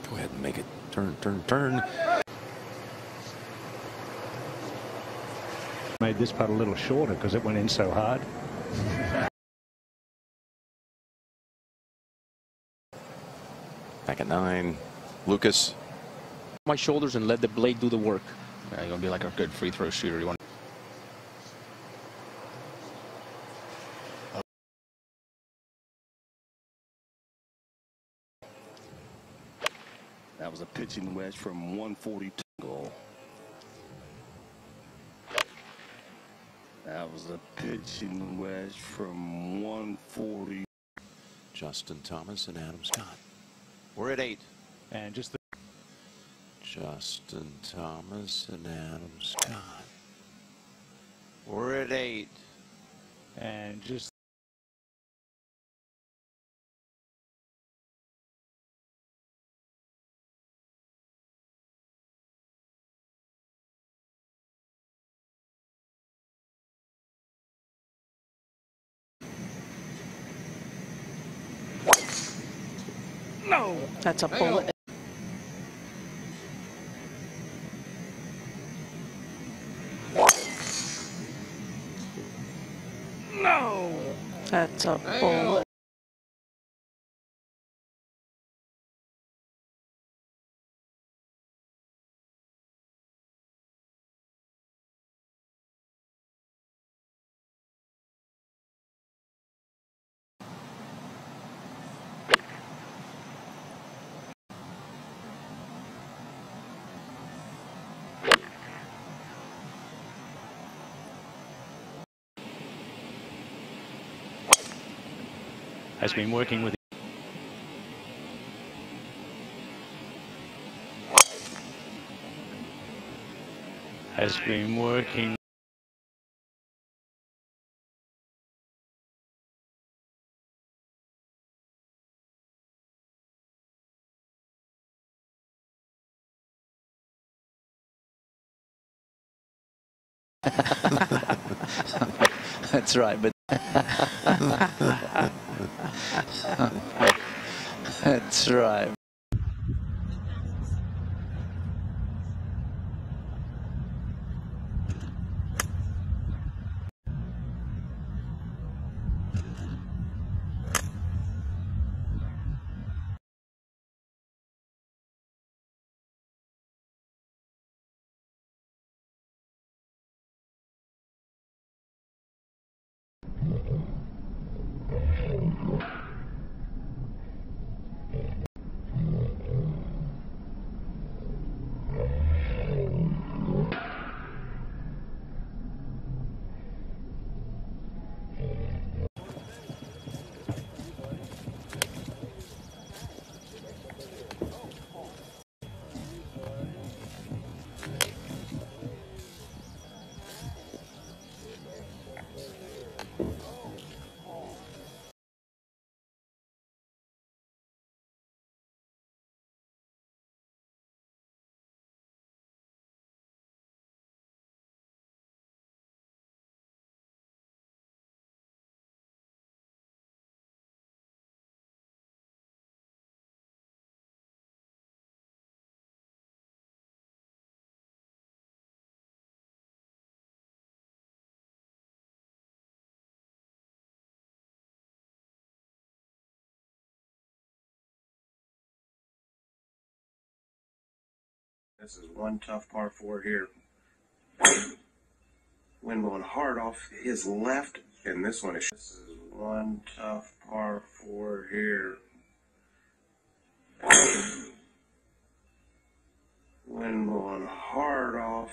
Go ahead and make it turn, turn, turn. Made this putt a little shorter because it went in so hard. Back at 9. Lucas. My shoulders and let the blade do the work. You're going to be like a good free throw shooter. You want That was a pitching wedge from 142. Goal. That was a pitching wedge from 140. Justin Thomas and Adam Scott. We're at 8. And just Justin Thomas and Adam Scott. We're at 8. and just No, that's a bullet. No, that's a bullet. has been working with That's right, but that's right. This is one tough par 4 here. Wind blowing hard off his left, and this one is. This is one tough par 4 here. Wind blowing hard off.